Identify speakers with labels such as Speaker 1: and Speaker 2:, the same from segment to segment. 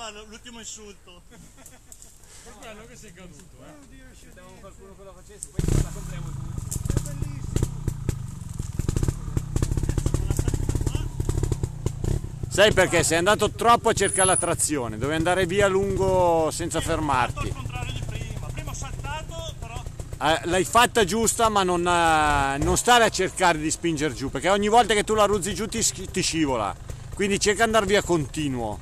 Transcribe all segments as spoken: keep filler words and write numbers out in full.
Speaker 1: qua l'ultimo insulto.
Speaker 2: Per quello che sei caduto, eh.
Speaker 3: Aspettavamo qualcuno che lo facesse, poi la compriamo tutti. È bellissimo.
Speaker 4: Sai perché? Sei andato troppo a cercare la trazione, dovevi andare via lungo senza fermarti.
Speaker 1: Al contrario di prima, prima ho saltato, però...
Speaker 4: Eh, l'hai fatta giusta, ma non, eh, non stare a cercare di spingere giù, perché ogni volta che tu la ruzzi giù ti, ti scivola, quindi cerca di andare via continuo.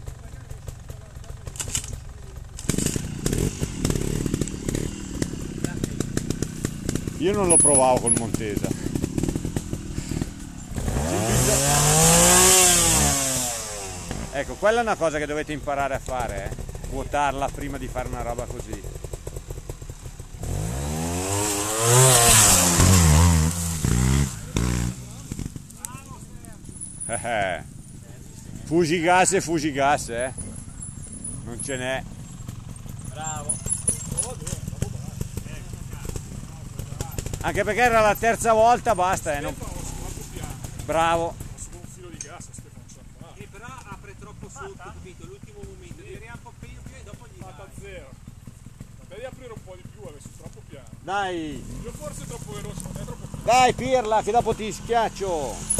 Speaker 4: Io non lo provavo col Montesa. Ecco, quella è una cosa che dovete imparare a fare, eh? Vuotarla prima di fare una roba così. Eh, fugigas e fugigas, eh? Non ce n'è.
Speaker 3: Bravo.
Speaker 4: Anche perché era la terza volta, basta, eh? Non... Bravo.
Speaker 2: Con un filo di gas, Stefano, ce la fa.
Speaker 3: E però apre troppo sotto, capito? L'ultimo momento, devi un po' più e dopo gli
Speaker 2: Fatta a zero. Devi aprire un po' di più adesso, troppo piano.
Speaker 4: Dai,
Speaker 2: Io forse troppo veloce, ma è troppo piano.
Speaker 4: dai Pirla, che dopo ti schiaccio.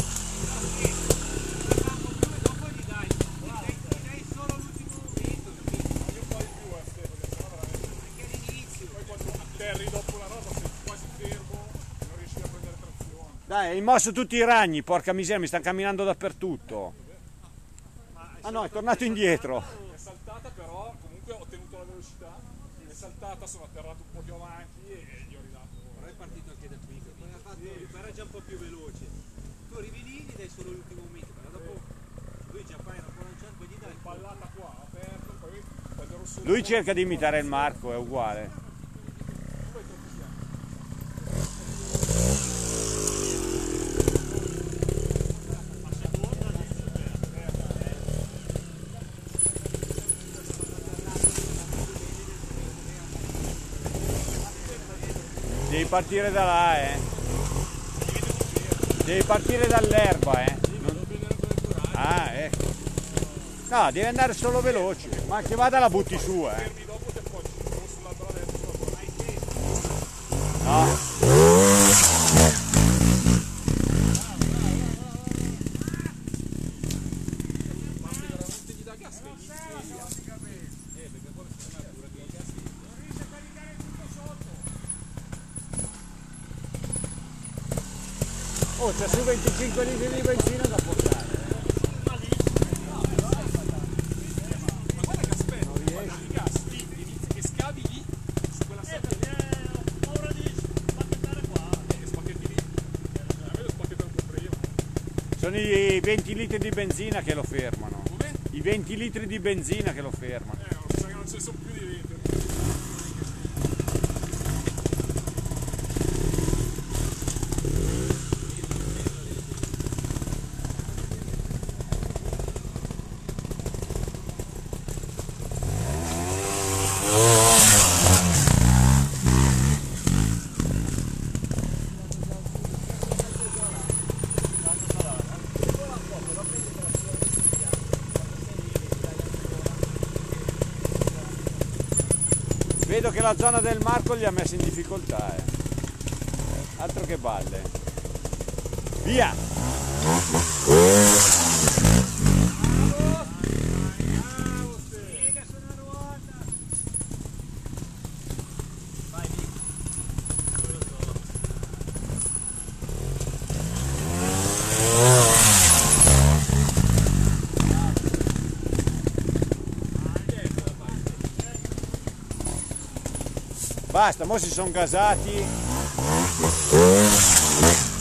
Speaker 2: Dopo la roba sei quasi fermo, non riesci a prendere trazione.
Speaker 4: Dai, hai mosso tutti i ragni, porca miseria, mi stanno camminando dappertutto. Ah no, è tornato indietro.
Speaker 2: È saltata però, comunque ho tenuto la velocità, è saltata, sono atterrato un po' più avanti e gli ho ridato.
Speaker 3: Però è partito anche da qui, poi ha fatto, sì. Era già un po' più veloce. Tu arrivi lì e dai solo l'ultimo momento, però dopo lui già fai una buona lanciata, poi gli dai.
Speaker 2: Pallata qua, aperto, poi prenderò solo.
Speaker 4: Lui cerca di imitare il Marco, è uguale. Devi partire da là, eh. Devi partire dall'erba, eh. Non... Ah, ecco. No, devi andare solo veloce. Ma che vada la butti su, eh. No. Oh, c'è su venticinque litri di benzina da portare.
Speaker 2: Ma guarda che aspetta, non riesci. Il gas lì, inizi che scavi lì, su quella setta lì.
Speaker 1: Ho paura di spacchettare qua.
Speaker 2: E spacchetti lì. A me lo spacchettano un po' prima.
Speaker 4: Sono i venti litri di benzina che lo fermano.
Speaker 2: Come?
Speaker 4: I venti litri di benzina che lo fermano.
Speaker 2: Eh, non so che non ce ne sono più di venti.
Speaker 4: Vedo che la zona del Marco li ha messi in difficoltà, eh. Altro che balle. Via! Basta, mo si sono gasati.